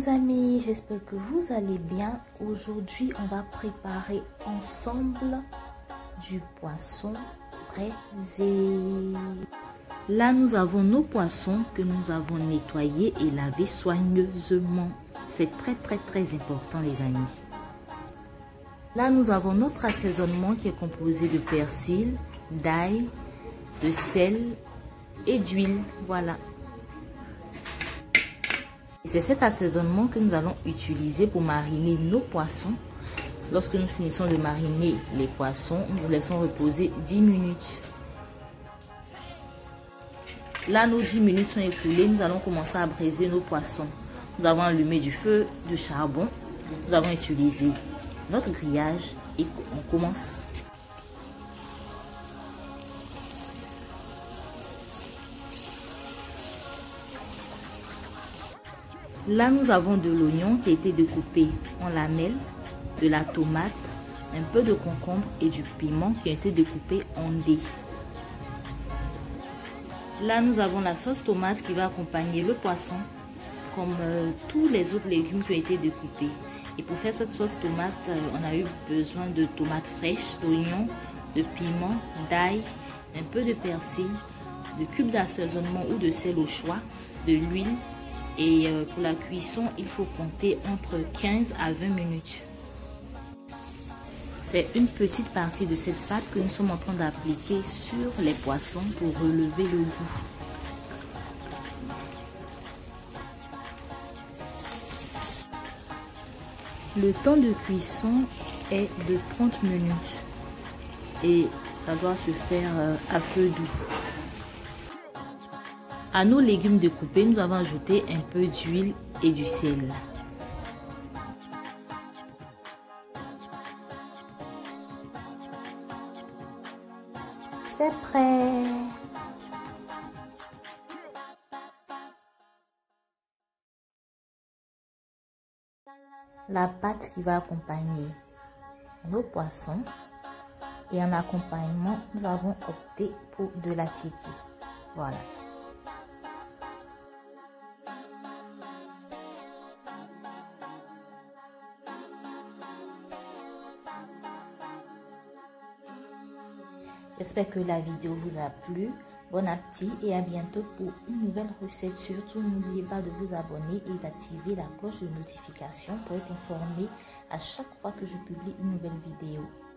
les amis, j'espère que vous allez bien. Aujourd'hui, on va préparer ensemble du poisson braisé. Là, nous avons nos poissons que nous avons nettoyés et lavés soigneusement. C'est très important les amis. Là, nous avons notre assaisonnement qui est composé de persil, d'ail, de sel et d'huile. Voilà. C'est cet assaisonnement que nous allons utiliser pour mariner nos poissons. Lorsque nous finissons de mariner les poissons, nous laissons reposer 10 minutes. Là, nos 10 minutes sont écoulées. Nous allons commencer à braiser nos poissons. Nous avons allumé du feu de charbon. Nous avons utilisé notre grillage et on commence. Là, nous avons de l'oignon qui a été découpé en lamelles, de la tomate, un peu de concombre et du piment qui a été découpé en dés. Là, nous avons la sauce tomate qui va accompagner le poisson, comme tous les autres légumes qui ont été découpés. Et pour faire cette sauce tomate, on a eu besoin de tomates fraîches, d'oignons, de piment, d'ail, un peu de persil, de cubes d'assaisonnement ou de sel au choix, de l'huile. Et pour la cuisson, il faut compter entre 15 à 20 minutes. C'est une petite partie de cette pâte que nous sommes en train d'appliquer sur les poissons pour relever le goût. Le temps de cuisson est de 30 minutes et ça doit se faire à feu doux. À nos légumes découpés, nous avons ajouté un peu d'huile et du sel. C'est prêt. La pâte qui va accompagner nos poissons et en accompagnement, nous avons opté pour de la tiéké. Voilà. J'espère que la vidéo vous a plu. Bon appétit et à bientôt pour une nouvelle recette. Surtout, n'oubliez pas de vous abonner et d'activer la cloche de notification pour être informé à chaque fois que je publie une nouvelle vidéo.